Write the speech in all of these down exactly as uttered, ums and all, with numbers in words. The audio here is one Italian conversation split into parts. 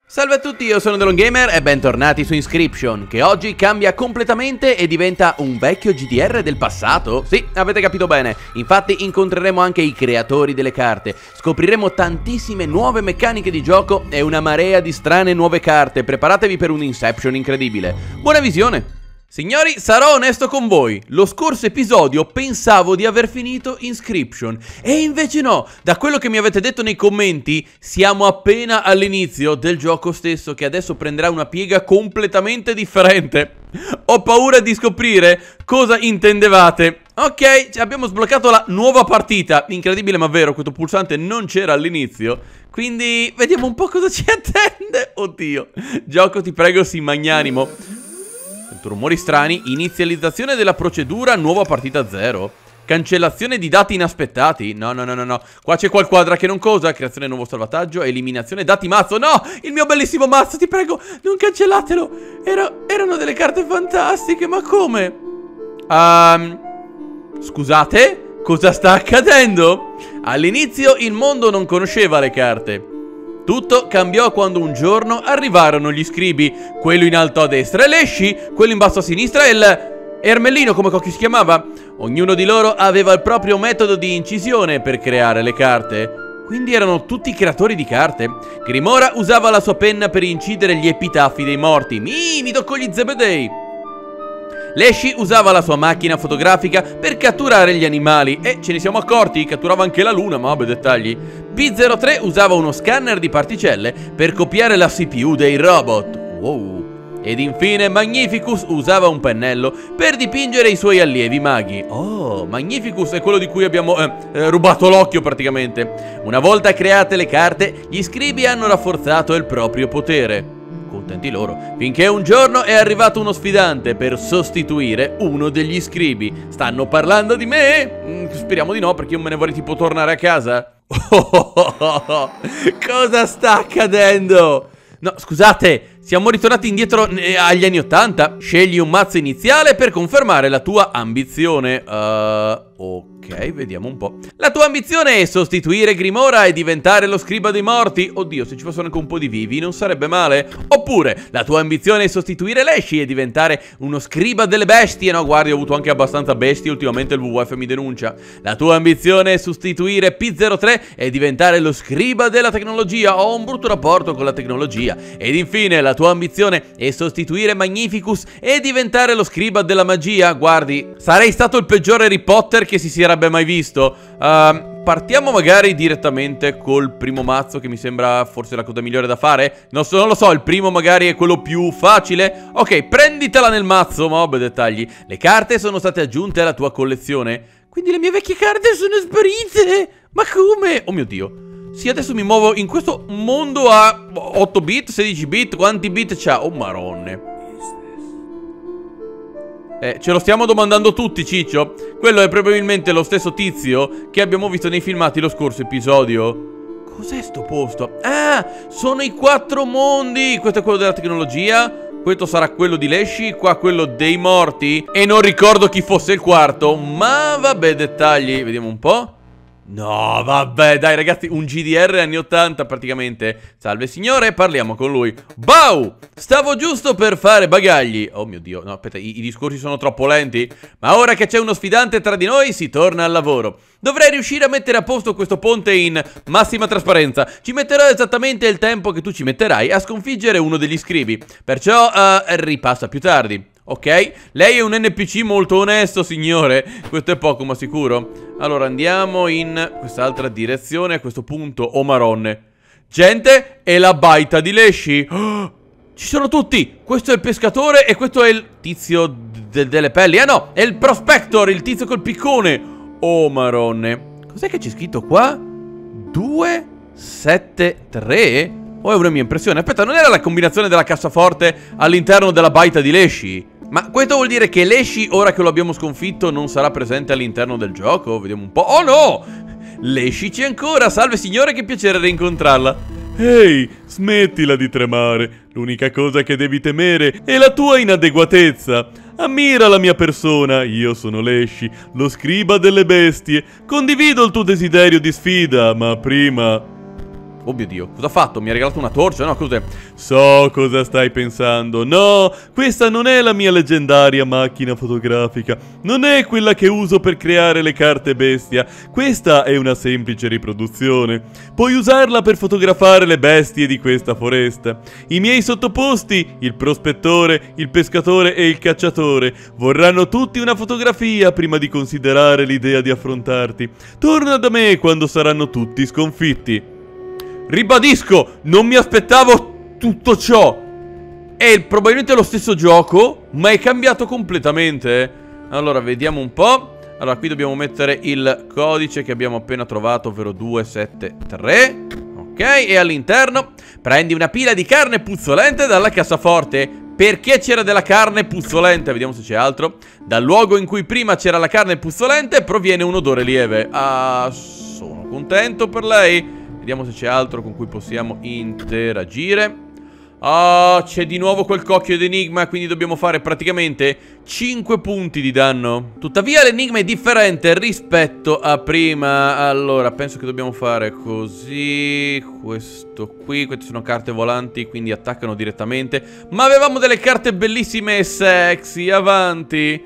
Salve a tutti, io sono DeLongGamer e bentornati su Inscryption, che oggi cambia completamente e diventa un vecchio G D R del passato. Sì, avete capito bene, infatti incontreremo anche i creatori delle carte, scopriremo tantissime nuove meccaniche di gioco e una marea di strane nuove carte. Preparatevi per un Inception incredibile. Buona visione! Signori, sarò onesto con voi, lo scorso episodio pensavo di aver finito Inscryption e invece no, da quello che mi avete detto nei commenti siamo appena all'inizio del gioco stesso, che adesso prenderà una piega completamente differente. Ho paura di scoprire cosa intendevate. Ok, abbiamo sbloccato la nuova partita, incredibile ma vero, questo pulsante non c'era all'inizio, quindi vediamo un po' cosa ci attende. Oddio, gioco ti prego sii magnanimo. Rumori strani, inizializzazione della procedura, nuova partita zero. Cancellazione di dati inaspettati. No, no, no, no, no. Qua c'è qualquadra che non cosa. Creazione nuovo salvataggio, eliminazione dati mazzo. No, il mio bellissimo mazzo, ti prego, non cancellatelo. Era, erano delle carte fantastiche, ma come? Um, scusate, cosa sta accadendo? All'inizio il mondo non conosceva le carte. Tutto cambiò quando un giorno arrivarono gli scribi, quello in alto a destra è Leshy, quello in basso a sinistra è il Ermellino, come cacchio si chiamava. Ognuno di loro aveva il proprio metodo di incisione per creare le carte, quindi erano tutti creatori di carte. Grimora usava la sua penna per incidere gli epitafi dei morti. Mi, mi tocco gli zebedei. Leshy usava la sua macchina fotografica per catturare gli animali e ce ne siamo accorti, catturava anche la luna, ma vabbè dettagli. P zero tre usava uno scanner di particelle per copiare la C P U dei robot. Wow. Ed infine Magnificus usava un pennello per dipingere i suoi allievi maghi. Oh, Magnificus è quello di cui abbiamo eh, eh, rubato l'occhio praticamente. Una volta create le carte, gli scribi hanno rafforzato il proprio potere. Contenti loro, finché un giorno è arrivato uno sfidante per sostituire uno degli scribi. Stanno parlando di me? Mm, speriamo di no, perché io me ne vorrei tipo tornare a casa. Oh, oh, oh, oh. Cosa sta accadendo? No, scusate, siamo ritornati indietro agli anni ottanta. Scegli un mazzo iniziale per confermare la tua ambizione. Uh, ok, vediamo un po'. La tua ambizione è sostituire Grimora e diventare lo scriba dei morti. Oddio, se ci fossero anche un po' di vivi non sarebbe male. Oppure, la tua ambizione è sostituire Leshy e diventare uno scriba delle bestie. No, guardi, ho avuto anche abbastanza bestie, ultimamente il W W F mi denuncia. La tua ambizione è sostituire P zero tre e diventare lo scriba della tecnologia. Ho un brutto rapporto con la tecnologia. Ed infine, la tua ambizione è sostituire Magnificus e diventare lo scriba della magia. Guardi, sarei stato il peggiore Harry Potter che si sarebbe mai visto. uh, Partiamo magari direttamente col primo mazzo, che mi sembra forse la cosa migliore da fare. Non, so, non lo so, il primo magari è quello più facile. Ok, prenditela nel mazzo, ma vabbè dettagli. Le carte sono state aggiunte alla tua collezione, quindi le mie vecchie carte sono sparite. Ma come? Oh mio Dio. Sì, adesso mi muovo in questo mondo a otto bit, sedici bit, quanti bit c'ha? Oh maronne. Eh, ce lo stiamo domandando tutti, Ciccio. Quello è probabilmente lo stesso tizio che abbiamo visto nei filmati lo scorso episodio. Cos'è sto posto? Ah, sono i quattro mondi. Questo è quello della tecnologia, questo sarà quello di Leshy, qua quello dei morti e non ricordo chi fosse il quarto, ma vabbè dettagli. Vediamo un po'. No, vabbè, dai ragazzi, un G D R anni ottanta praticamente. Salve signore, parliamo con lui. Bau! Stavo giusto per fare bagagli. Oh mio Dio, no, aspetta, i, i discorsi sono troppo lenti. Ma ora che c'è uno sfidante tra di noi, si torna al lavoro. Dovrei riuscire a mettere a posto questo ponte in massima trasparenza. Ci metterò esattamente il tempo che tu ci metterai a sconfiggere uno degli scribi. Perciò, uh, ripassa più tardi. Ok, lei è un N P C molto onesto, signore. Questo è poco ma sicuro. Allora andiamo in quest'altra direzione. A questo punto, oh maronne, gente, è la baita di Leshy. Oh, ci sono tutti. Questo è il pescatore e questo è il tizio de delle pelli. Ah no, è il prospector, il tizio col piccone. Oh maronne, cos'è che c'è scritto qua? due sette tre? O è una mia impressione? Aspetta, non era la combinazione della cassaforte all'interno della baita di Leshy? Ma questo vuol dire che Leshy, ora che lo abbiamo sconfitto, non sarà presente all'interno del gioco? Vediamo un po'. Oh no! Leshy c'è ancora! Salve signore, che piacere rincontrarla. Ehi, smettila di tremare. L'unica cosa che devi temere è la tua inadeguatezza. Ammira la mia persona, io sono Leshy, lo scriba delle bestie. Condivido il tuo desiderio di sfida, ma prima Oh mio Dio, cosa ha fatto? Mi ha regalato una torcia? No, cos'è? So cosa stai pensando. No, questa non è la mia leggendaria macchina fotografica. Non è quella che uso per creare le carte bestia. Questa è una semplice riproduzione. Puoi usarla per fotografare le bestie di questa foresta. I miei sottoposti, il prospettore, il pescatore e il cacciatore, vorranno tutti una fotografia prima di considerare l'idea di affrontarti. Torna da me quando saranno tutti sconfitti. Ribadisco, non mi aspettavo tutto ciò. È probabilmente lo stesso gioco, ma è cambiato completamente. Allora, vediamo un po'. Allora, qui dobbiamo mettere il codice che abbiamo appena trovato, ovvero due sette tre. Ok, e all'interno prendi una pila di carne puzzolente dalla cassaforte. Perché c'era della carne puzzolente? Vediamo se c'è altro. Dal luogo in cui prima c'era la carne puzzolente proviene un odore lieve. Ah, sono contento per lei. Vediamo se c'è altro con cui possiamo interagire. Ah, c'è di nuovo quel cocchio d'enigma, quindi dobbiamo fare praticamente cinque punti di danno. Tuttavia l'enigma è differente rispetto a prima. Allora, penso che dobbiamo fare così. Questo qui, queste sono carte volanti, quindi attaccano direttamente. Ma avevamo delle carte bellissime e sexy. Avanti.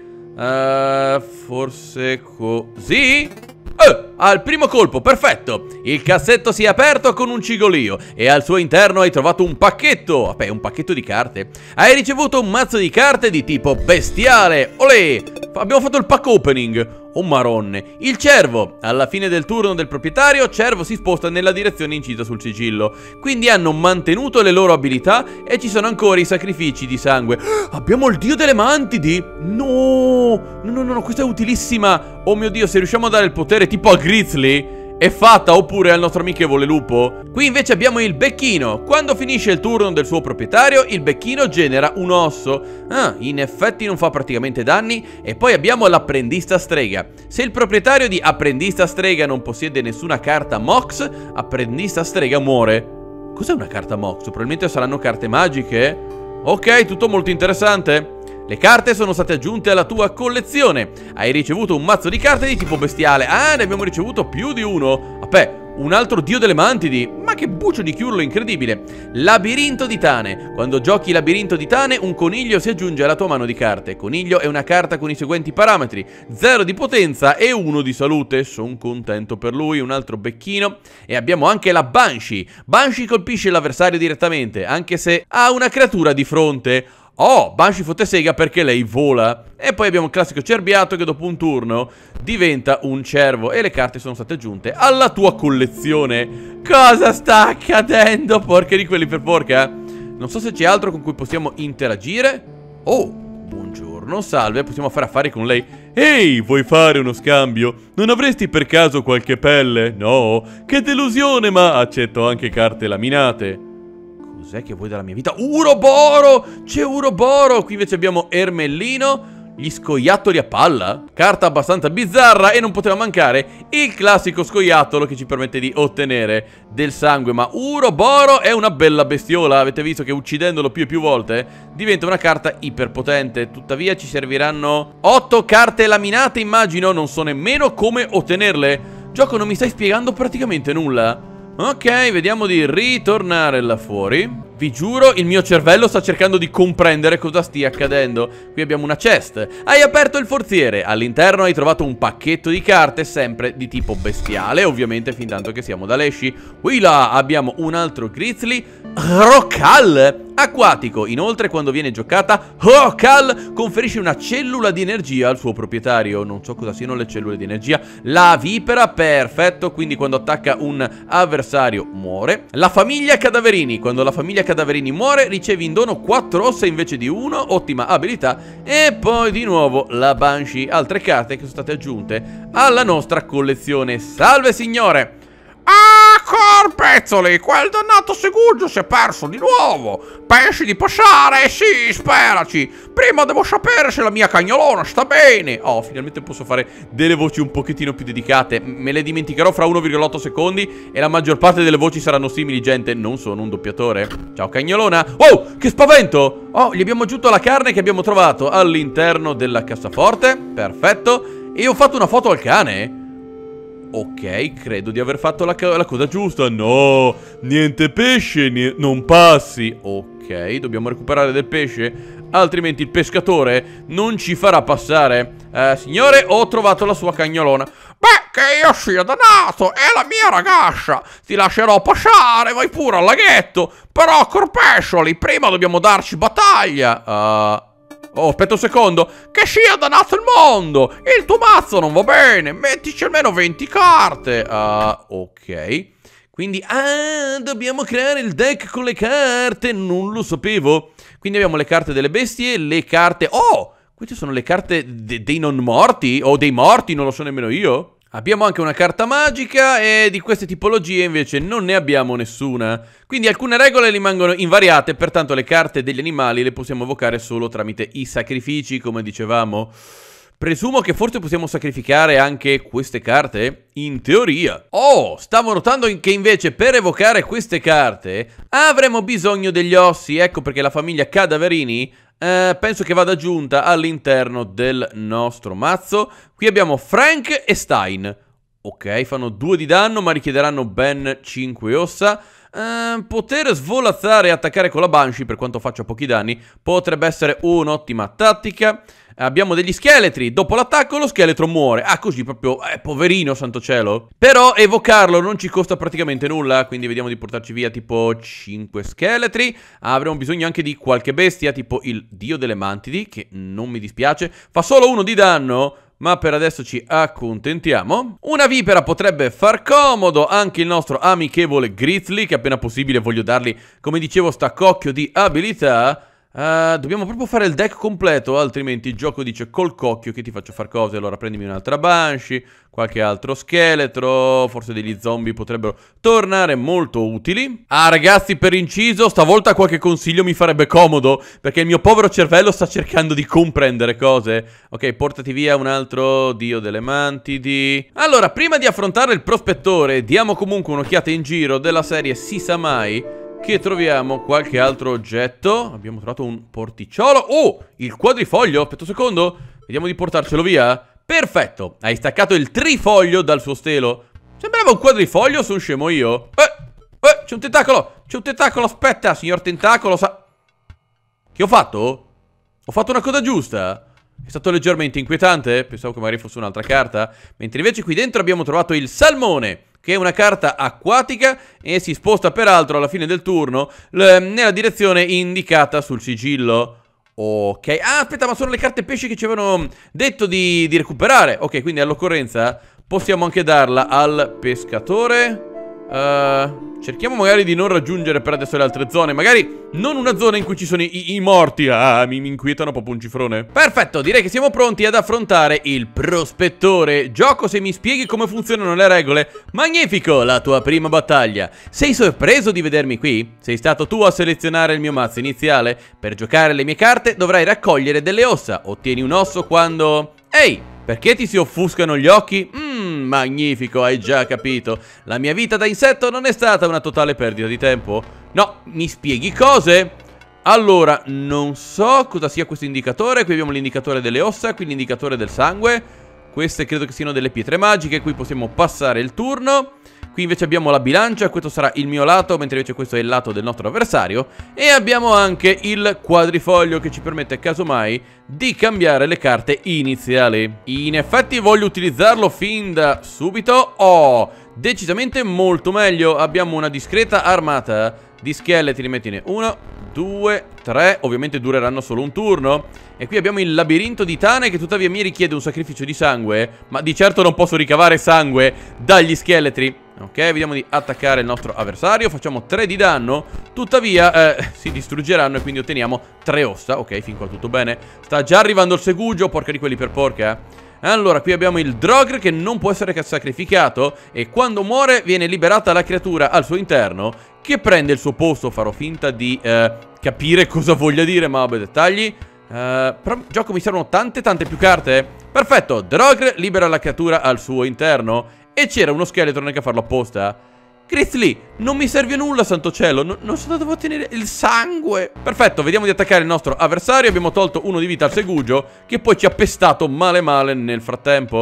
uh, Forse così. Oh, al primo colpo, perfetto. Il cassetto si è aperto con un cigolio e al suo interno hai trovato un pacchetto. Vabbè, un pacchetto di carte. Hai ricevuto un mazzo di carte di tipo bestiale. Olè, abbiamo fatto il pack opening. Oh maronne. Il cervo. Alla fine del turno del proprietario, cervo si sposta nella direzione incisa sul sigillo. Quindi hanno mantenuto le loro abilità e ci sono ancora i sacrifici di sangue. Abbiamo il dio delle mantidi. No, no, no, no, questa è utilissima. Oh mio Dio, se riusciamo a dare il potere tipo a Grizzly è fatta, oppure al nostro amichevole lupo. Qui invece abbiamo il becchino. Quando finisce il turno del suo proprietario, il becchino genera un osso. Ah, in effetti non fa praticamente danni. E poi abbiamo l'apprendista strega. Se il proprietario di apprendista strega non possiede nessuna carta Mox, apprendista strega muore. Cos'è una carta Mox? Probabilmente saranno carte magiche. Ok, tutto molto interessante. Le carte sono state aggiunte alla tua collezione. Hai ricevuto un mazzo di carte di tipo bestiale. Ah, ne abbiamo ricevuto più di uno. Vabbè, un altro dio delle mantidi. Ma che buccio di chiurlo incredibile. Labirinto di Tane. Quando giochi Labirinto di Tane, un coniglio si aggiunge alla tua mano di carte. Coniglio è una carta con i seguenti parametri: zero di potenza e uno di salute. Sono contento per lui. Un altro becchino. E abbiamo anche la Banshee. Banshee colpisce l'avversario direttamente, anche se ha una creatura di fronte. Oh, Banshee fotte sega perché lei vola. E poi abbiamo il classico cerbiato che dopo un turno diventa un cervo. E le carte sono state aggiunte alla tua collezione. Cosa sta accadendo? Porca di quelli per porca. Non so se c'è altro con cui possiamo interagire. Oh, buongiorno, salve, possiamo fare affari con lei. Ehi, vuoi fare uno scambio? Non avresti per caso qualche pelle? No? Che delusione, ma accetto anche carte laminate. Cos'è che vuoi dalla mia vita? Uroboro! C'è Uroboro! Qui invece abbiamo Ermellino. Gli scoiattoli a palla. Carta abbastanza bizzarra. E non poteva mancare il classico scoiattolo che ci permette di ottenere del sangue. Ma Uroboro è una bella bestiola. Avete visto che uccidendolo più e più volte diventa una carta iperpotente. Tuttavia ci serviranno otto carte laminate, immagino. Non so nemmeno come ottenerle. Gioco, non mi stai spiegando praticamente nulla. Ok, vediamo di ritornare là fuori. Vi giuro, il mio cervello sta cercando di comprendere cosa stia accadendo. Qui abbiamo una chest. Hai aperto il forziere. All'interno hai trovato un pacchetto di carte, sempre di tipo bestiale, ovviamente fin tanto che siamo da Leshy. Qui là abbiamo un altro Grizzly. Rokal, acquatico. Inoltre, quando viene giocata, Rokal conferisce una cellula di energia al suo proprietario. Non so cosa siano le cellule di energia. La vipera, perfetto. Quindi quando attacca un avversario muore. La famiglia Cadaverini. Quando la famiglia Cadaverini muore, ricevi in dono quattro ossa invece di uno. Ottima abilità. E poi di nuovo la Banshee. Altre carte che sono state aggiunte alla nostra collezione. Salve signore. Ah, corpezzoli, quel dannato Segugio si è perso di nuovo. Pensi di passare? Sì, speraci. Prima devo sapere se la mia cagnolona sta bene. Oh, finalmente posso fare delle voci un pochettino più dedicate. Me le dimenticherò fra uno virgola otto secondi e la maggior parte delle voci saranno simili, gente. Non sono un doppiatore. Ciao cagnolona. Oh, che spavento. Oh, gli abbiamo aggiunto la carne che abbiamo trovato all'interno della cassaforte. Perfetto. E ho fatto una foto al cane. Ok, credo di aver fatto la, la cosa giusta. No, niente pesce, nie non passi. Ok, dobbiamo recuperare del pesce, altrimenti il pescatore non ci farà passare. eh, Signore, ho trovato la sua cagnolona. Beh, che io sia dannato, è la mia ragazza. Ti lascerò passare, vai pure al laghetto. Però, corpescioli, prima dobbiamo darci battaglia. uh, Oh, aspetta un secondo. Che sia dannato il mondo. Il tuo mazzo non va bene. Mettici almeno venti carte. uh, Ok. Quindi, ah, dobbiamo creare il deck con le carte. Non lo sapevo. Quindi abbiamo le carte delle bestie, le carte... Oh, queste sono le carte de dei non morti. O dei morti, non lo so nemmeno io. Abbiamo anche una carta magica e di queste tipologie invece non ne abbiamo nessuna. Quindi alcune regole rimangono invariate, pertanto le carte degli animali le possiamo evocare solo tramite i sacrifici, come dicevamo. Presumo che forse possiamo sacrificare anche queste carte? In teoria. Oh, stavo notando che invece per evocare queste carte avremo bisogno degli ossi. Ecco perché la famiglia Cadaverini eh, penso che vada aggiunta all'interno del nostro mazzo. Qui abbiamo Frank e Stein. Ok, fanno due di danno ma richiederanno ben cinque ossa. Uh, poter svolazzare e attaccare con la Banshee, per quanto faccia pochi danni, potrebbe essere un'ottima tattica. Abbiamo degli scheletri. Dopo l'attacco lo scheletro muore. Ah, così proprio, eh, poverino, santo cielo. Però evocarlo non ci costa praticamente nulla. Quindi vediamo di portarci via tipo cinque scheletri. Avremo bisogno anche di qualche bestia, tipo il dio delle mantidi, che non mi dispiace. Fa solo uno di danno, ma per adesso ci accontentiamo. Una vipera potrebbe far comodo. Anche il nostro amichevole Grizzly, che appena possibile voglio dargli, come dicevo, st'accocchio di abilità. Uh, dobbiamo proprio fare il deck completo, altrimenti il gioco dice col cocchio che ti faccio far cose. Allora prendimi un'altra Banshee, qualche altro scheletro, forse degli zombie potrebbero tornare molto utili. Ah ragazzi, per inciso, stavolta qualche consiglio mi farebbe comodo, perché il mio povero cervello sta cercando di comprendere cose. Ok, portati via un altro dio delle mantidi. Allora, prima di affrontare il prospettore, diamo comunque un'occhiata in giro della serie Si sa mai che troviamo qualche altro oggetto. Abbiamo trovato un porticciolo. Oh, il quadrifoglio. Aspetta un secondo. Vediamo di portarcelo via. Perfetto. Hai staccato il trifoglio dal suo stelo. Sembrava un quadrifoglio, sono scemo io. Eh, eh, c'è un tentacolo. C'è un tentacolo. Aspetta, signor tentacolo. Sa... Che ho fatto? Ho fatto una cosa giusta? È stato leggermente inquietante. Pensavo che magari fosse un'altra carta. Mentre invece qui dentro abbiamo trovato il salmone, che è una carta acquatica e si sposta peraltro alla fine del turno nella direzione indicata sul sigillo. Ok, ah aspetta, ma sono le carte pesci che ci avevano detto di, di recuperare. Ok, quindi all'occorrenza possiamo anche darla al pescatore. Uh, cerchiamo magari di non raggiungere per adesso le altre zone. Magari non una zona in cui ci sono i, i morti. Ah, mi, mi inquietano proprio un cifrone. Perfetto, direi che siamo pronti ad affrontare il prospettore. Gioco, se mi spieghi come funzionano le regole. Magnifico, la tua prima battaglia. Sei sorpreso di vedermi qui? Sei stato tu a selezionare il mio mazzo iniziale. Per giocare le mie carte dovrai raccogliere delle ossa. Ottieni un osso quando... Ehi, perché ti si offuscano gli occhi? Mmm, magnifico, hai già capito. La mia vita da insetto non è stata una totale perdita di tempo. No, mi spieghi cose? Allora, non so cosa sia questo indicatore. Qui abbiamo l'indicatore delle ossa, qui l'indicatore del sangue. Queste credo che siano delle pietre magiche. Qui possiamo passare il turno. Qui invece abbiamo la bilancia, questo sarà il mio lato, mentre invece questo è il lato del nostro avversario. E abbiamo anche il quadrifoglio che ci permette casomai di cambiare le carte iniziali. In effetti voglio utilizzarlo fin da subito. Oh, decisamente molto meglio. Abbiamo una discreta armata di scheletri, mettine uno, due, tre. Ovviamente dureranno solo un turno. E qui abbiamo il labirinto di Tane, che tuttavia mi richiede un sacrificio di sangue. Ma di certo non posso ricavare sangue dagli scheletri. Ok, vediamo di attaccare il nostro avversario. Facciamo tre di danno. Tuttavia eh, si distruggeranno e quindi otteniamo tre ossa. Ok, fin qua tutto bene. Sta già arrivando il segugio, porca di quelli per porca. Allora, qui abbiamo il Drogr che non può essere sacrificato. E quando muore viene liberata la creatura al suo interno, che prende il suo posto. Farò finta di eh, capire cosa voglia dire, ma vabbè, dettagli. Uh, però gioco, mi servono tante tante più carte. Perfetto, Drogr libera la creatura al suo interno. E c'era uno scheletro, non è che farlo apposta. Grizzly, non mi serve a nulla, santo cielo. No, non so da dove ottenere il sangue. Perfetto, vediamo di attaccare il nostro avversario. Abbiamo tolto uno di vita al segugio, che poi ci ha pestato male male nel frattempo.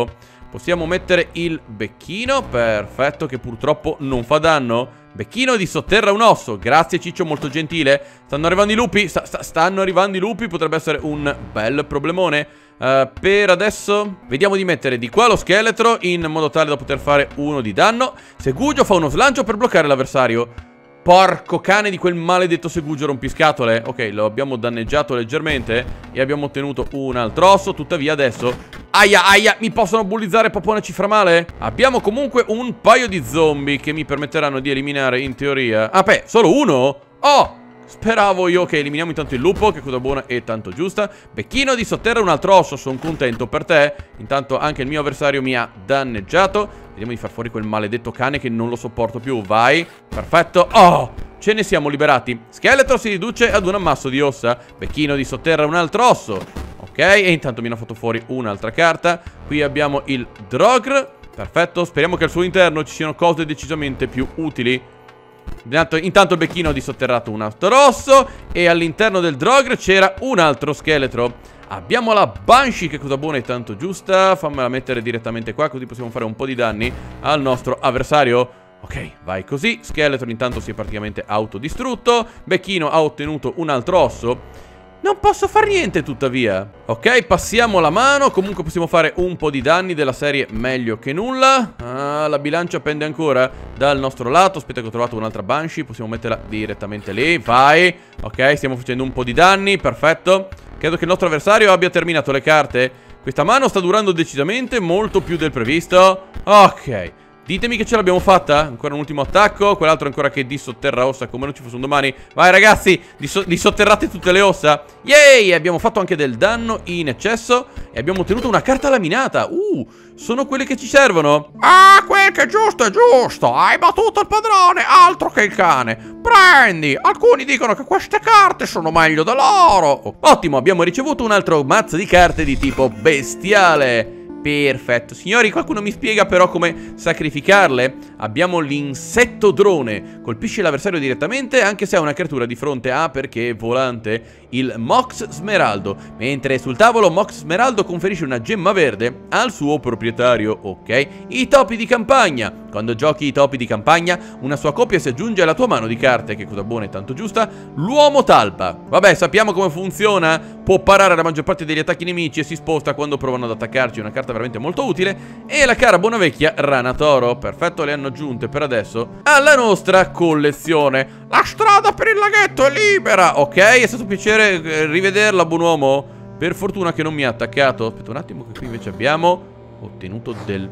Possiamo mettere il becchino, perfetto, che purtroppo non fa danno. Becchino di sotterra un osso, grazie Ciccio, molto gentile. Stanno arrivando i lupi, sta, sta, stanno arrivando i lupi, potrebbe essere un bel problemone. uh, Per adesso vediamo di mettere di qua lo scheletro in modo tale da poter fare uno di danno. Segugio fa uno slancio per bloccare l'avversario. Porco cane di quel maledetto Segugio rompiscatole. Ok, lo abbiamo danneggiato leggermente e abbiamo ottenuto un altro osso. Tuttavia adesso, aia aia, mi possono bullizzare proprio una cifra male? Abbiamo comunque un paio di zombie che mi permetteranno di eliminare in teoria. Ah beh, solo uno? Oh, speravo io. Che eliminiamo intanto il lupo, che cosa buona e tanto giusta. Becchino di sotterra un altro osso, sono contento per te. Intanto anche il mio avversario mi ha danneggiato. Vediamo di far fuori quel maledetto cane che non lo sopporto più. Vai, perfetto. Oh, ce ne siamo liberati. Scheletro si riduce ad un ammasso di ossa. Becchino di sotterra un altro osso. Ok, e intanto mi hanno fatto fuori un'altra carta. Qui abbiamo il Drogr. Perfetto, speriamo che al suo interno ci siano cose decisamente più utili. Intanto, intanto il becchino ha dissotterrato un altro osso. E all'interno del Drogr c'era un altro scheletro. Abbiamo la Banshee, che cosa buona e tanto giusta. Fammela mettere direttamente qua, così possiamo fare un po' di danni al nostro avversario. Ok, vai così. Scheletro intanto si è praticamente autodistrutto. Becchino ha ottenuto un altro osso. Non posso far niente tuttavia. Ok, passiamo la mano. Comunque possiamo fare un po' di danni della serie meglio che nulla. Ah, la bilancia pende ancora dal nostro lato. Aspetta che ho trovato un'altra Banshee. Possiamo metterla direttamente lì. Vai. Ok, stiamo facendo un po' di danni. Perfetto. Credo che il nostro avversario abbia terminato le carte. Questa mano sta durando decisamente molto più del previsto. Ok, ditemi che ce l'abbiamo fatta. Ancora un ultimo attacco. Quell'altro ancora che dissotterra ossa come non ci fosse un domani. Vai ragazzi, disso dissotterrate tutte le ossa. Yay, abbiamo fatto anche del danno in eccesso. E abbiamo ottenuto una carta laminata. Uh, sono quelle che ci servono. Ah, quel che è giusto è giusto. Hai battuto il padrone, altro che il cane. Prendi. Alcuni dicono che queste carte sono meglio dell'oro. Oh, ottimo, abbiamo ricevuto un altro mazzo di carte di tipo bestiale. Perfetto. Signori, qualcuno mi spiega però come sacrificarle? Abbiamo l'insetto drone. Colpisce l'avversario direttamente anche se ha una creatura di fronte a, perché è volante, il Mox Smeraldo. Mentre sul tavolo Mox Smeraldo conferisce una gemma verde al suo proprietario. Ok. I topi di campagna. Quando giochi i topi di campagna, una sua coppia si aggiunge alla tua mano di carte. Che cosa buona e tanto giusta. L'uomo talpa. Vabbè, sappiamo come funziona. Può parare la maggior parte degli attacchi nemici e si sposta quando provano ad attaccarci. Una carta veramente molto utile. E la cara buona vecchia Rana Toro. Perfetto, le hanno aggiunte per adesso alla nostra collezione. La strada per il laghetto è libera. Ok, è stato un piacere eh, rivederla, buon uomo. Per fortuna che non mi ha attaccato. Aspetta un attimo, che qui invece abbiamo ottenuto del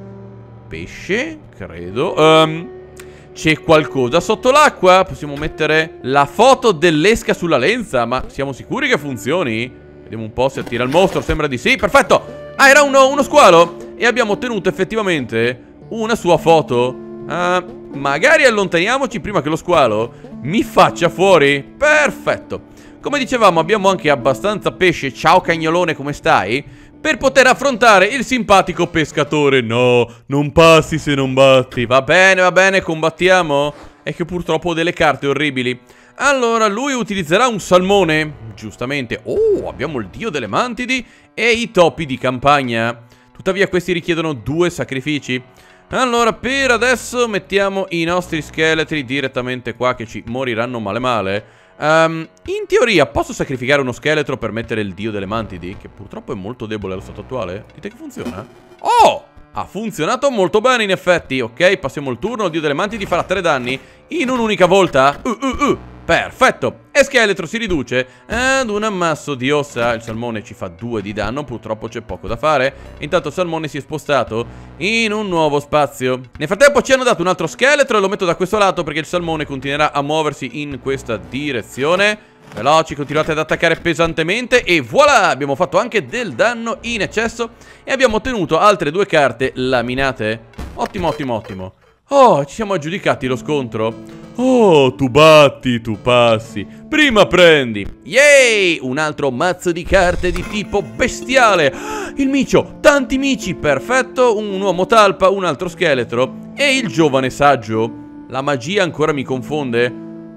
pesce, credo. um, C'è qualcosa sotto l'acqua. Possiamo mettere la foto dell'esca sulla lenza. Ma siamo sicuri che funzioni? Vediamo un po' se attira il mostro. Sembra di sì, perfetto. Ah, era uno, uno squalo. E abbiamo ottenuto effettivamente una sua foto. uh, Magari allontaniamoci prima che lo squalo mi faccia fuori. Perfetto. Come dicevamo, abbiamo anche abbastanza pesce. Ciao cagnolone, come stai? Per poter affrontare il simpatico pescatore. No, non passi se non batti. Va bene, va bene, combattiamo. È che purtroppo ho delle carte orribili. Allora, lui utilizzerà un salmone. Giustamente. Oh, abbiamo il dio delle mantidi e i topi di campagna. Tuttavia questi richiedono due sacrifici. Allora, per adesso mettiamo i nostri scheletri direttamente qua, che ci moriranno male male. Um, in teoria posso sacrificare uno scheletro per mettere il dio delle mantidi, che purtroppo è molto debole allo stato attuale. Dite che funziona? Oh! Ha funzionato molto bene in effetti. Ok, passiamo il turno. Il dio delle mantidi farà tre danni in un'unica volta. Uh, uh, uh. Perfetto. E scheletro si riduce ad un ammasso di ossa. Il salmone ci fa due di danno. Purtroppo c'è poco da fare. Intanto il salmone si è spostato in un nuovo spazio. Nel frattempo ci hanno dato un altro scheletro e lo metto da questo lato perché il salmone continuerà a muoversi in questa direzione. Veloci, continuate ad attaccare pesantemente. E voilà, abbiamo fatto anche del danno in eccesso e abbiamo ottenuto altre due carte laminate. Ottimo, ottimo, ottimo. Oh, ci siamo aggiudicati lo scontro. Oh, tu batti, tu passi. Prima prendi. Yay! Un altro mazzo di carte di tipo bestiale. Il micio, tanti mici, perfetto. Un uomo talpa, un altro scheletro e il giovane saggio. La magia ancora mi confonde.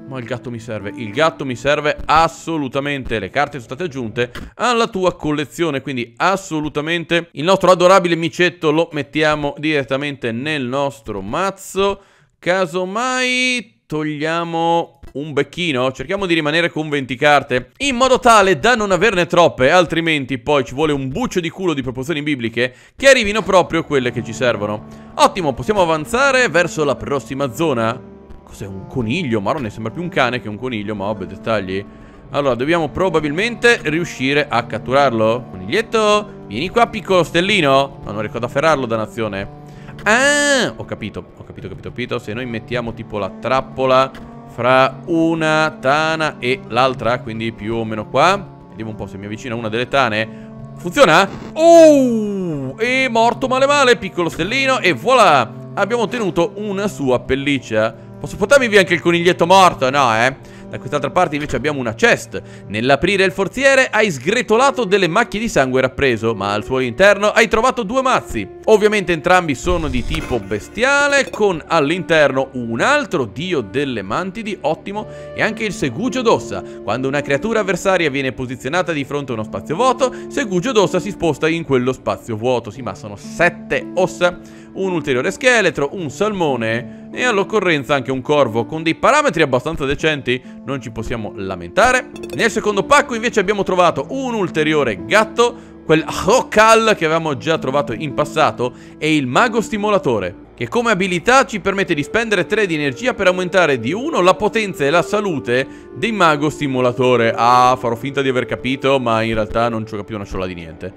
Ma il gatto mi serve, il gatto mi serve assolutamente. Le carte sono state aggiunte alla tua collezione, quindi assolutamente. Il nostro adorabile micetto lo mettiamo direttamente nel nostro mazzo. Casomai togliamo un becchino, cerchiamo di rimanere con venti carte, in modo tale da non averne troppe, altrimenti poi ci vuole un buccio di culo di proporzioni bibliche che arrivino proprio quelle che ci servono. Ottimo, possiamo avanzare verso la prossima zona. Cos'è, un coniglio? Ma non ne sembra più un cane che un coniglio, ma vabbè, dettagli. Allora, dobbiamo probabilmente riuscire a catturarlo. Coniglietto, vieni qua, piccolo stellino. No, non riesco ad afferrarlo, dannazione. Ah, ho capito, ho capito, ho capito, ho capito. Se noi mettiamo tipo la trappola fra una tana e l'altra, quindi più o meno qua. Vediamo un po' se mi avvicina una delle tane. Funziona? Oh, è morto male male, piccolo stellino. E voilà, abbiamo ottenuto una sua pelliccia. Posso portarmi via anche il coniglietto morto? No, eh. Da quest'altra parte invece abbiamo una chest. Nell'aprire il forziere hai sgretolato delle macchie di sangue rappreso, ma al suo interno hai trovato due mazzi. Ovviamente entrambi sono di tipo bestiale, con all'interno un altro dio delle mantidi, ottimo, e anche il segugio d'ossa. Quando una creatura avversaria viene posizionata di fronte a uno spazio vuoto, segugio d'ossa si sposta in quello spazio vuoto. Sì, ma sono sette ossa, un ulteriore scheletro, un salmone e all'occorrenza anche un corvo con dei parametri abbastanza decenti, non ci possiamo lamentare. Nel secondo pacco invece abbiamo trovato un ulteriore gatto, quel Hokal che avevamo già trovato in passato, e il mago stimolatore, che come abilità ci permette di spendere tre di energia per aumentare di uno la potenza e la salute dei mago stimolatore. Ah, farò finta di aver capito, ma in realtà non ci ho capito una sciolla di niente.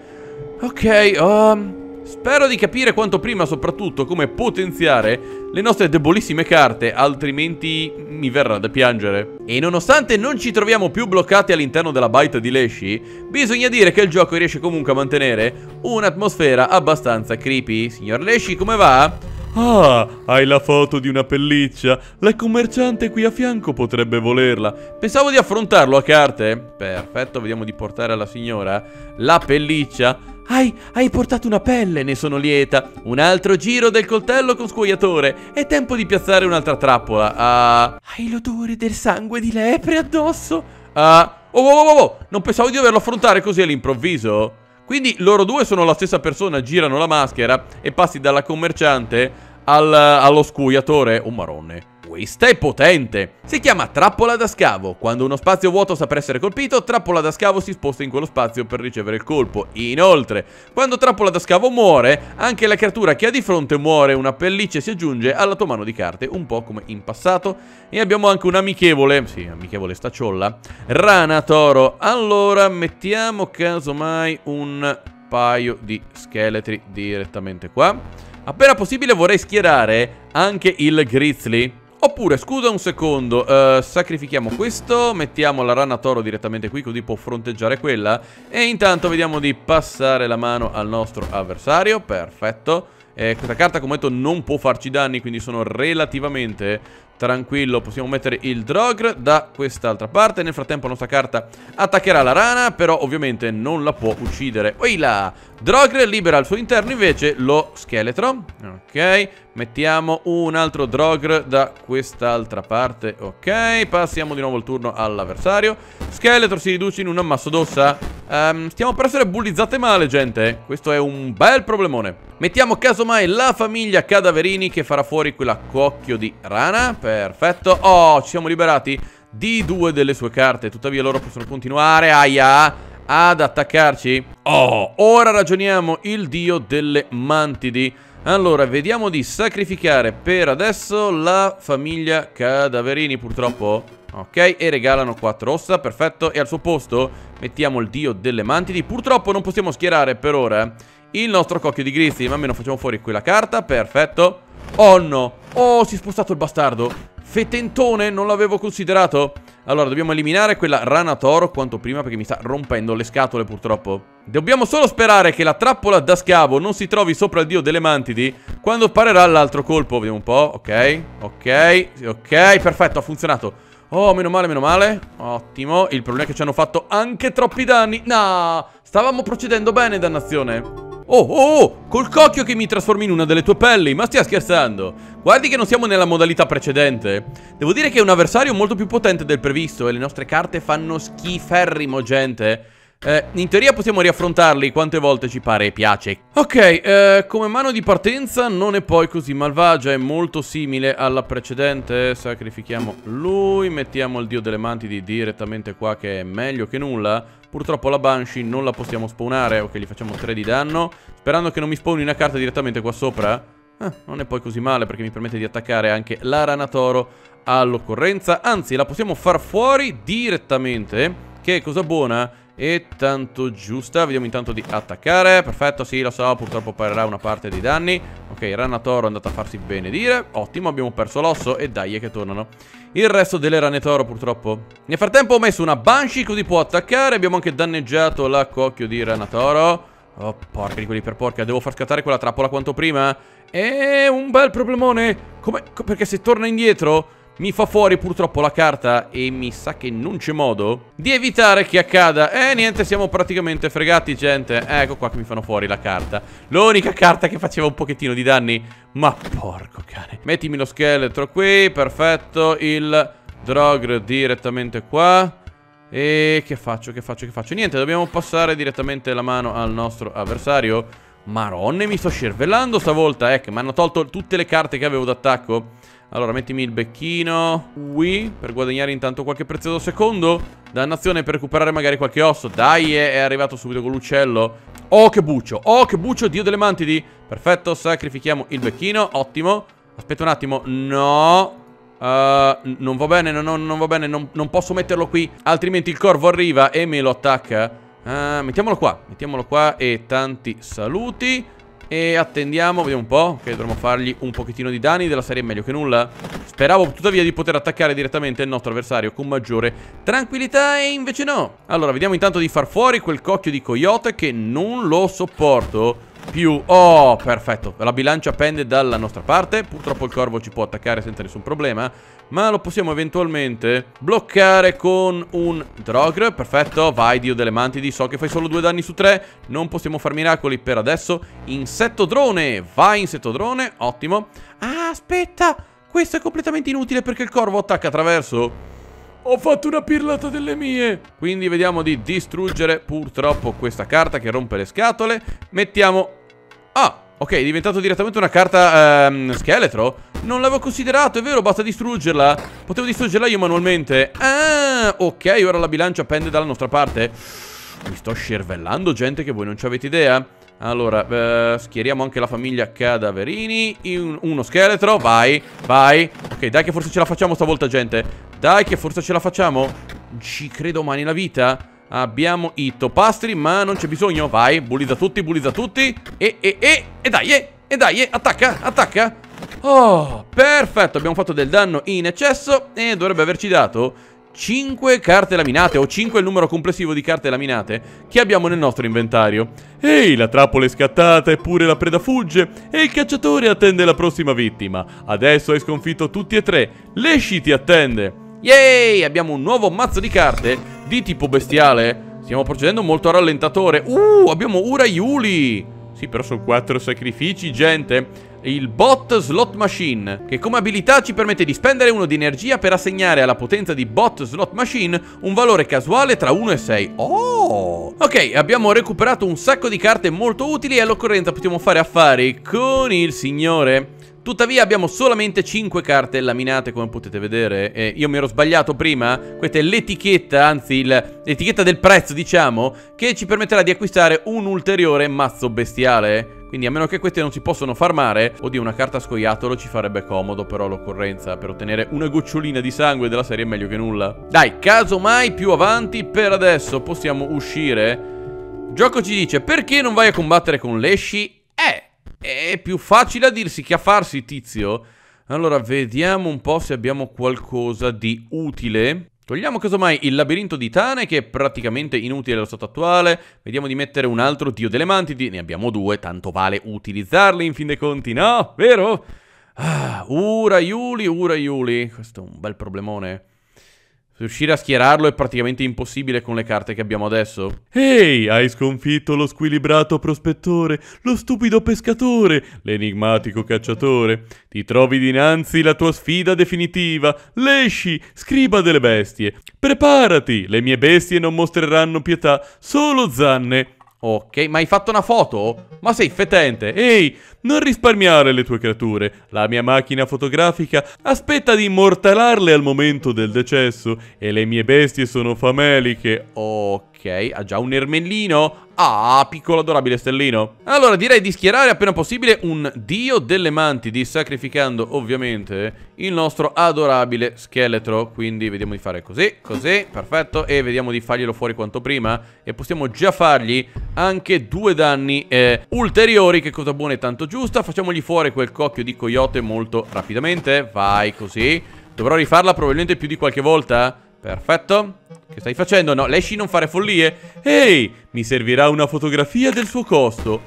Ok, um... spero di capire quanto prima soprattutto come potenziare le nostre debolissime carte, altrimenti mi verrà da piangere. E nonostante non ci troviamo più bloccati all'interno della baita di Leshy, bisogna dire che il gioco riesce comunque a mantenere un'atmosfera abbastanza creepy. Signor Leshy, come va? Ah, hai la foto di una pelliccia. La commerciante qui a fianco potrebbe volerla. Pensavo di affrontarlo a carte. Perfetto, vediamo di portare alla signora la pelliccia. Hai, hai portato una pelle, ne sono lieta. Un altro giro del coltello con scuoiatore. È tempo di piazzare un'altra trappola. Ah, hai l'odore del sangue di lepre addosso. Ah, oh, oh, oh, oh, non pensavo di doverlo affrontare così all'improvviso. Quindi loro due sono la stessa persona, girano la maschera e passi dalla commerciante al, allo scuoiatore. Oh marone, questa è potente. Si chiama trappola da scavo. Quando uno spazio vuoto sta per essere colpito, trappola da scavo si sposta in quello spazio per ricevere il colpo. Inoltre, quando trappola da scavo muore, anche la creatura che ha di fronte muore. Una pelliccia si aggiunge alla tua mano di carte, un po' come in passato. E abbiamo anche un amichevole, sì, amichevole staciolla, rana toro. Allora, mettiamo casomai un paio di scheletri direttamente qua. Appena possibile vorrei schierare anche il grizzly. Oppure, scusa un secondo, uh, sacrifichiamo questo, mettiamo la rana toro direttamente qui, così può fronteggiare quella. E intanto vediamo di passare la mano al nostro avversario, perfetto. E questa carta, come detto, non può farci danni, quindi sono relativamente tranquillo. Possiamo mettere il Drogr da quest'altra parte. Nel frattempo la nostra carta attaccherà la rana, però ovviamente non la può uccidere. Oi là! Drogr libera al suo interno invece lo scheletro. Ok, mettiamo un altro Drogr da quest'altra parte. Ok, passiamo di nuovo il turno all'avversario. Scheletro si riduce in un ammasso d'ossa. um, Stiamo per essere bullizzate male, gente. Questo è un bel problemone. Mettiamo casomai la famiglia Cadaverini, che farà fuori quella cocchio di rana. Perfetto. Oh, ci siamo liberati di due delle sue carte. Tuttavia loro possono continuare aia, ad attaccarci. Oh, ora ragioniamo il dio delle mantidi. Allora, vediamo di sacrificare per adesso la famiglia Cadaverini, purtroppo. Ok, e regalano quattro ossa, perfetto. E al suo posto mettiamo il dio delle mantidi. Purtroppo non possiamo schierare per ora il nostro cocchio di grizzly, ma almeno facciamo fuori quella carta, perfetto. Oh no, oh, si è spostato il bastardo. Fetentone, non l'avevo considerato. Allora, dobbiamo eliminare quella rana toro quanto prima, perché mi sta rompendo le scatole purtroppo. Dobbiamo solo sperare che la trappola da scavo non si trovi sopra il dio delle mantidi quando parerà l'altro colpo. Vediamo un po', ok, ok, ok, perfetto, ha funzionato. Oh, meno male, meno male. Ottimo, il problema è che ci hanno fatto anche troppi danni. No, stavamo procedendo bene, dannazione. Oh, oh, oh, col cocchio che mi trasformi in una delle tue pelli, ma stia scherzando? Guardi che non siamo nella modalità precedente. Devo dire che è un avversario molto più potente del previsto e le nostre carte fanno schiferrimo, gente. Eh, in teoria possiamo riaffrontarli quante volte ci pare e piace. Ok, eh, come mano di partenza non è poi così malvagia, è molto simile alla precedente. Sacrifichiamo lui, mettiamo il dio delle mantidi direttamente qua che è meglio che nulla. Purtroppo la Banshee non la possiamo spawnare, ok, gli facciamo tre di danno, sperando che non mi spawni una carta direttamente qua sopra. Eh, non è poi così male perché mi permette di attaccare anche la Ranatoro all'occorrenza. Anzi, la possiamo far fuori direttamente, che è cosa buona e tanto giusta. Vediamo intanto di attaccare. Perfetto, sì, lo so, purtroppo parerà una parte dei danni. Ok, Ranatoro è andata a farsi benedire. Ottimo, abbiamo perso l'osso e dai che tornano il resto delle rane toro purtroppo. Nel frattempo ho messo una Banshee così può attaccare. Abbiamo anche danneggiato la cocchio di Ranatoro. Oh, porca di quelli per porca. Devo far scattare quella trappola quanto prima. È un bel problemone. Come? Perché se torna indietro mi fa fuori purtroppo la carta e mi sa che non c'è modo di evitare che accada. E eh, niente, siamo praticamente fregati, gente. Ecco qua che mi fanno fuori la carta. L'unica carta che faceva un pochettino di danni. Ma porco cane. Mettimi lo scheletro qui, perfetto. Il Drogr direttamente qua. E che faccio, che faccio, che faccio? Niente, dobbiamo passare direttamente la mano al nostro avversario. Maronne, mi sto scervellando stavolta. Ecco, mi hanno tolto tutte le carte che avevo d'attacco. Allora, mettimi il becchino qui per guadagnare intanto qualche prezioso secondo. Dannazione per recuperare magari qualche osso. Dai, è, è arrivato subito con l'uccello. Oh, che buccio, oh, che buccio, dio delle mantidi. Perfetto, sacrifichiamo il becchino, ottimo. Aspetta un attimo, no uh, non va bene, no, no, non va bene, non, non posso metterlo qui, altrimenti il corvo arriva e me lo attacca. uh, Mettiamolo qua, mettiamolo qua e tanti saluti. E attendiamo, vediamo un po'. Ok, dovremmo fargli un pochettino di danni della serie meglio che nulla. Speravo tuttavia di poter attaccare direttamente il nostro avversario con maggiore tranquillità e invece no. Allora, vediamo intanto di far fuori quel cocchio di coyote che non lo sopporto più. Oh, perfetto. La bilancia pende dalla nostra parte. Purtroppo il corvo ci può attaccare senza nessun problema, ma lo possiamo eventualmente bloccare con un Drogr. Perfetto, vai dio delle mantidi. So che fai solo due danni su tre. Non possiamo far miracoli per adesso. Insetto drone, vai insetto drone, ottimo. Ah, aspetta, questo è completamente inutile perché il corvo attacca attraverso. Ho fatto una pirlata delle mie. Quindi vediamo di distruggere purtroppo questa carta che rompe le scatole. Mettiamo... Ah, ok, è diventato direttamente una carta ehm, scheletro. Non l'avevo considerato, è vero, basta distruggerla. Potevo distruggerla io manualmente. Ah, ok, ora la bilancia pende dalla nostra parte. Mi sto scervellando, gente, che voi non ci avete idea. Allora, eh, schieriamo anche la famiglia Cadaverini. Un, uno scheletro, vai, vai. Ok, dai che forse ce la facciamo stavolta, gente. Dai che forse ce la facciamo. Ci credo mai nella vita. Abbiamo i topastri, ma non c'è bisogno. Vai, bullizza tutti, bullizza tutti. E, e, e, e dai, e, e dai, e, attacca, attacca. Oh, perfetto, abbiamo fatto del danno in eccesso e dovrebbe averci dato cinque carte laminate, o cinque il numero complessivo di carte laminate che abbiamo nel nostro inventario. Ehi, la trappola è scattata eppure la preda fugge e il cacciatore attende la prossima vittima. Adesso hai sconfitto tutti e tre, Leshy ti attende. Yay, abbiamo un nuovo mazzo di carte di tipo bestiale. Stiamo procedendo molto a rallentatore. Uh, abbiamo Urayuli. Sì, però sono quattro sacrifici, gente. Il Bot Slot Machine, che come abilità ci permette di spendere uno di energia per assegnare alla potenza di Bot Slot Machine un valore casuale tra uno e sei. Oh! Ok, abbiamo recuperato un sacco di carte molto utili e all'occorrenza possiamo fare affari con il signore. Tuttavia abbiamo solamente cinque carte laminate, come potete vedere. eh, Io mi ero sbagliato prima. Questa è l'etichetta, anzi l'etichetta del prezzo, diciamo, che ci permetterà di acquistare un ulteriore mazzo bestiale. Quindi a meno che queste non si possono farmare. Oddio, una carta scoiattolo ci farebbe comodo però all'occorrenza, per ottenere una gocciolina di sangue della serie meglio che nulla. Dai, casomai più avanti. Per adesso possiamo uscire. Gioco ci dice: perché non vai a combattere con Leshy? Eh È più facile a dirsi che a farsi, tizio. Allora, vediamo un po' se abbiamo qualcosa di utile. Togliamo casomai il labirinto di Tane, che è praticamente inutile allo stato attuale. Vediamo di mettere un altro dio delle mantidi. Ne abbiamo due, tanto vale utilizzarli in fin dei conti, no? Vero? Ah, Urayuli, Urayuli. Questo è un bel problemone. Riuscire a schierarlo è praticamente impossibile con le carte che abbiamo adesso. Ehi, hai sconfitto lo squilibrato prospettore, lo stupido pescatore, l'enigmatico cacciatore. Ti trovi dinanzi la tua sfida definitiva. Lesci, scriba delle bestie. Preparati, le mie bestie non mostreranno pietà, solo zanne. Ok, ma hai fatto una foto? Ma sei fetente. Ehi, non risparmiare le tue creature. La mia macchina fotografica aspetta di immortalarle al momento del decesso e le mie bestie sono fameliche. Ok, ha già un ermellino. Ah, piccolo adorabile stellino. Allora direi di schierare appena possibile un dio delle mantidi, sacrificando ovviamente il nostro adorabile scheletro. Quindi vediamo di fare così, così, perfetto. E vediamo di farglielo fuori quanto prima. E possiamo già fargli anche due danni eh, ulteriori. Che cosa buona e tanto giusta. Facciamogli fuori quel cocchio di coyote molto rapidamente. Vai così. Dovrò rifarla probabilmente più di qualche volta. Perfetto. Che stai facendo? No, Lesci, non fare follie. Ehi, mi servirà una fotografia del suo costo.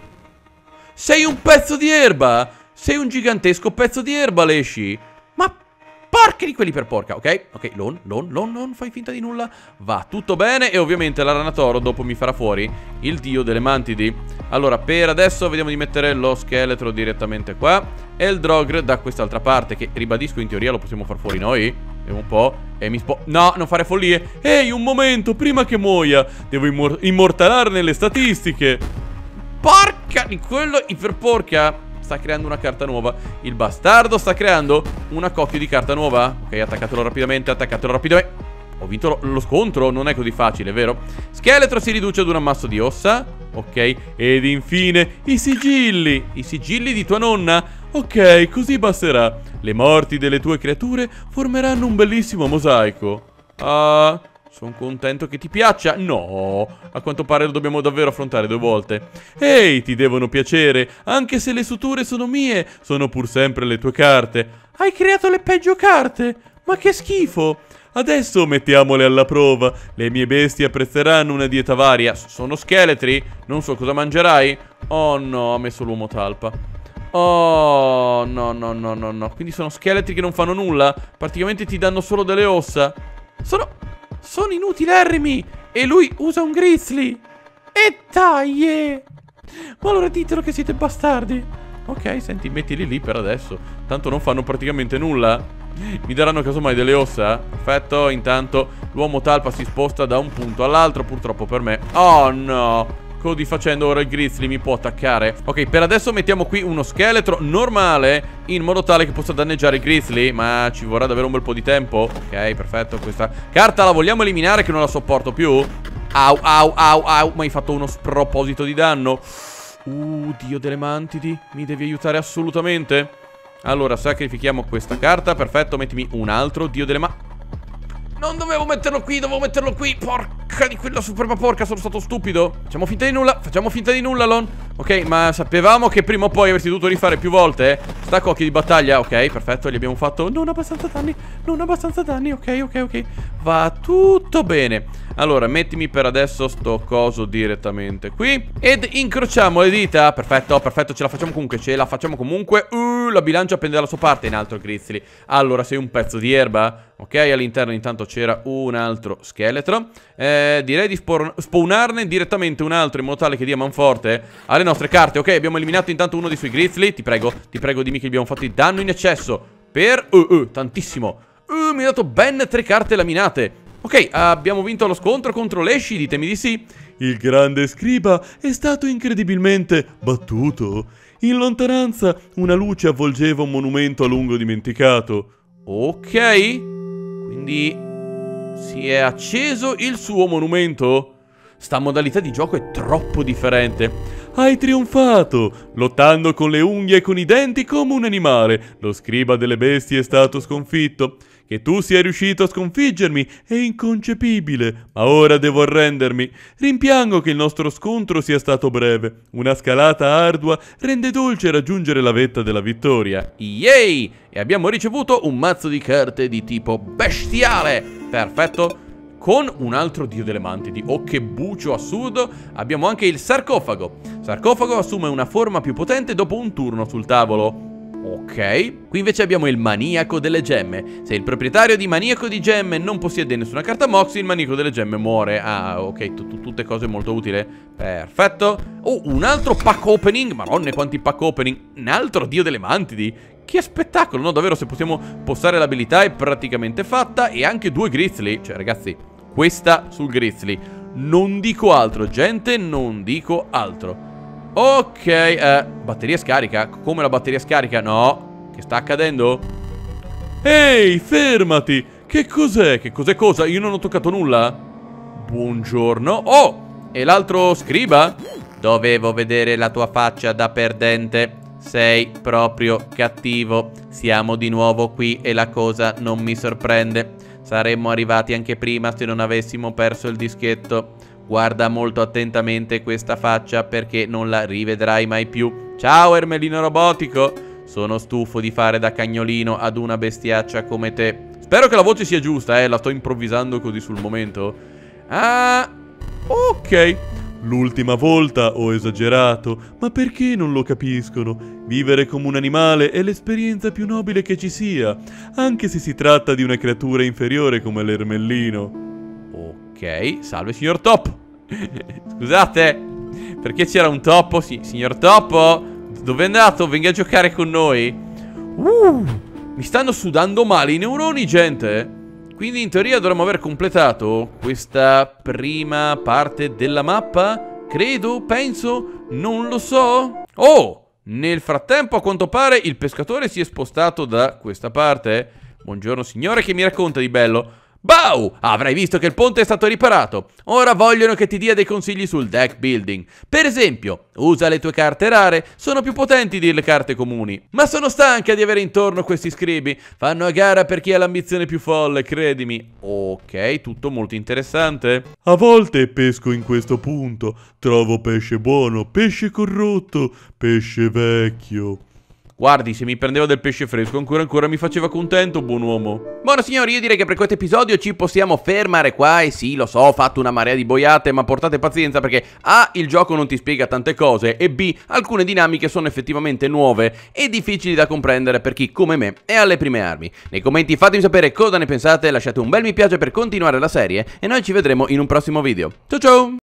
Sei un pezzo di erba. Sei un gigantesco pezzo di erba, Lesci. Ma porca di quelli per porca. Ok, ok, Lon, Lon, Lon, non fai finta di nulla. Va tutto bene. E ovviamente la rana toro dopo mi farà fuori il dio delle mantidi. Allora, per adesso vediamo di mettere lo scheletro direttamente qua e il Drogr da quest'altra parte, che ribadisco in teoria lo possiamo far fuori noi. Vediamo un po'. E mi spo... No, non fare follie. Ehi, un momento, prima che muoia devo immor immortalarne le statistiche. Porca di quello iperporca. Sta creando una carta nuova. Il bastardo sta creando una cocchio di carta nuova. Ok, attaccatelo rapidamente, attaccatelo rapidamente. Ho vinto lo, lo scontro, non è così facile, vero? Scheletro si riduce ad un ammasso di ossa. Ok, ed infine i sigilli. I sigilli di tua nonna. Ok, così basterà. Le morti delle tue creature formeranno un bellissimo mosaico. Ah, sono contento che ti piaccia. No, a quanto pare lo dobbiamo davvero affrontare due volte. Ehi, ti devono piacere, anche se le suture sono mie, sono pur sempre le tue carte. Hai creato le peggio carte? Ma che schifo! Adesso mettiamole alla prova. Le mie bestie apprezzeranno una dieta varia. Sono scheletri? Non so cosa mangerai. Oh no, ha messo l'uomo talpa. Oh, no, no, no, no, no. Quindi sono scheletri che non fanno nulla. Praticamente ti danno solo delle ossa. Sono... Sono inutilerrimi. E lui usa un grizzly. E dai, eh. Ma allora ditelo che siete bastardi. Ok, senti, mettili lì per adesso. Tanto non fanno praticamente nulla. Mi daranno casomai delle ossa? Perfetto, intanto l'uomo talpa si sposta da un punto all'altro. Purtroppo per me. Oh no. Così facendo ora il grizzly mi può attaccare. Ok, per adesso mettiamo qui uno scheletro normale, in modo tale che possa danneggiare il grizzly. Ma ci vorrà davvero un bel po' di tempo. Ok, perfetto. Questa carta la vogliamo eliminare, che non la sopporto più. Au, au, au, au. Ma hai fatto uno sproposito di danno. Uh, dio delle mantidi, mi devi aiutare assolutamente. Allora, sacrifichiamo questa carta. Perfetto, mettimi un altro dio delle mantidi. Non dovevo metterlo qui, dovevo metterlo qui. Porca di quella suprema porca, sono stato stupido. Facciamo finta di nulla, facciamo finta di nulla, Lon. Ok, ma sapevamo che prima o poi avresti dovuto rifare più volte eh? Sta cocchi di battaglia, ok, perfetto, gli abbiamo fatto non abbastanza danni, non abbastanza danni, ok, ok, ok. Va tutto bene. Allora, mettimi per adesso sto coso direttamente qui ed incrociamo le dita. Perfetto, perfetto, ce la facciamo comunque, ce la facciamo comunque. uh, La bilancia pende dalla sua parte in alto il grizzly. Allora, sei un pezzo di erba. Ok, all'interno intanto c'era un altro scheletro. eh, Direi di spawnarne direttamente un altro, in modo tale che dia manforte alle nostre carte. Ok, abbiamo eliminato intanto uno dei suoi grizzly. Ti prego, ti prego, dimmi che gli abbiamo fatto il danno in eccesso. Per, uh, uh, tantissimo. uh, Mi ha dato ben tre carte laminate. Ok, abbiamo vinto lo scontro contro Lesci, ditemi di sì. Il grande scriba è stato incredibilmente battuto. In lontananza una luce avvolgeva un monumento a lungo dimenticato. Ok, quindi si è acceso il suo monumento? Sta modalità di gioco è troppo differente. Hai trionfato, lottando con le unghie e con i denti come un animale. Lo scriba delle bestie è stato sconfitto. Che tu sia riuscito a sconfiggermi è inconcepibile, ma ora devo arrendermi. Rimpiango che il nostro scontro sia stato breve. Una scalata ardua rende dolce raggiungere la vetta della vittoria. Yay! E abbiamo ricevuto un mazzo di carte di tipo bestiale. Perfetto. Con un altro dio delle mantidi. Oh, che bucio assurdo. Abbiamo anche il sarcofago. Sarcofago assume una forma più potente dopo un turno sul tavolo. Ok, qui invece abbiamo il maniaco delle gemme. Se il proprietario di maniaco di gemme non possiede nessuna carta Moxie, il maniaco delle gemme muore. Ah, ok, tutte cose molto utili. Perfetto. Oh, un altro pack opening. Madonna, quanti pack opening. Un altro dio delle mantidi. Che spettacolo, no? Davvero, se possiamo postare l'abilità è praticamente fatta. E anche due grizzly. Cioè, ragazzi, questa sul grizzly. Non dico altro, gente, non dico altro. Ok, eh, batteria scarica. Come la batteria scarica? No. Che sta accadendo? Ehi, fermati! Che cos'è? Che cos'è cosa? Io non ho toccato nulla. Buongiorno. Oh, e l'altro scriba? Dovevo vedere la tua faccia da perdente. Sei proprio cattivo. Siamo di nuovo qui e la cosa non mi sorprende. Saremmo arrivati anche prima se non avessimo perso il dischetto. Guarda molto attentamente questa faccia perché non la rivedrai mai più. Ciao Ermelino robotico. Sono stufo di fare da cagnolino ad una bestiaccia come te. Spero che la voce sia giusta, eh, la sto improvvisando così sul momento. Ah, ok. L'ultima volta ho esagerato, ma perché non lo capiscono? Vivere come un animale è l'esperienza più nobile che ci sia, anche se si tratta di una creatura inferiore come l'Ermellino. Ok, salve signor Topo. Scusate, perché c'era un topo? Sì, signor Topo, dove è andato? Venga a giocare con noi. Uh, mi stanno sudando male i neuroni, gente. Quindi in teoria dovremmo aver completato questa prima parte della mappa. Credo, penso, non lo so. Oh, nel frattempo a quanto pare il pescatore si è spostato da questa parte. Buongiorno signore, che mi racconta di bello? Bow! Avrai visto che il ponte è stato riparato. Ora vogliono che ti dia dei consigli sul deck building. Per esempio, usa le tue carte rare, sono più potenti delle carte comuni. Ma sono stanca di avere intorno questi scribi. Fanno a gara per chi ha l'ambizione più folle, credimi. Ok, tutto molto interessante. A volte pesco in questo punto. Trovo pesce buono, pesce corrotto, pesce vecchio. Guardi, se mi prendeva del pesce fresco ancora ancora mi faceva contento, buon uomo. Buono signori, io direi che per questo episodio ci possiamo fermare qua. E sì, lo so, ho fatto una marea di boiate, ma portate pazienza perché A, il gioco non ti spiega tante cose, e B, alcune dinamiche sono effettivamente nuove e difficili da comprendere per chi, come me, è alle prime armi. Nei commenti fatemi sapere cosa ne pensate, lasciate un bel mi piace per continuare la serie e noi ci vedremo in un prossimo video. Ciao ciao!